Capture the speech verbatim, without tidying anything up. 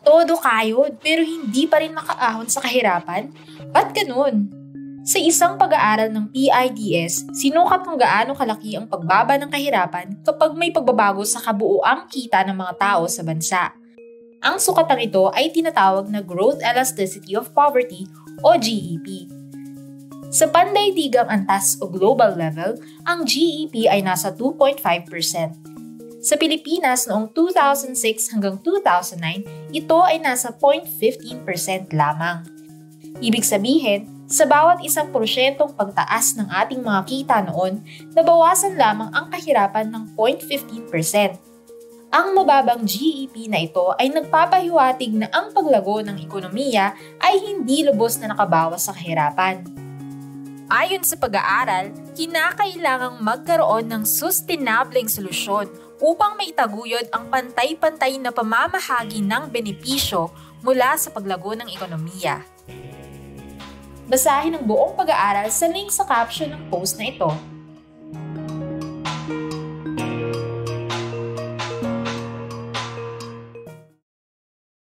Todo kayod pero hindi pa rin makaahon sa kahirapan? Ba't ganun? Sa isang pag-aaral ng P I D S, sinukat kung gaano kalaki ang pagbaba ng kahirapan kapag may pagbabago sa kabuuang kita ng mga tao sa bansa. Ang sukatang ito ay tinatawag na Growth Elasticity of Poverty o G E P. Sa pandaigdigang antas o global level, ang G E P ay nasa two point five percent. Sa Pilipinas noong two thousand six hanggang two thousand nine, ito ay nasa zero point one five percent lamang. Ibig sabihin, sa bawat isang porsyentong pagtaas ng ating mga kita noon, nabawasan lamang ang kahirapan ng zero point one five percent. Ang mababang G E P na ito ay nagpapahiwatig na ang paglago ng ekonomiya ay hindi lubos na nakabawas sa kahirapan. Ayon sa pag-aaral, kinakailangang magkaroon ng sustainableng solusyon upang maitaguyod ang pantay-pantay na pamamahagi ng benepisyo mula sa paglago ng ekonomiya. Basahin ang buong pag-aaral sa link sa caption ng post na ito.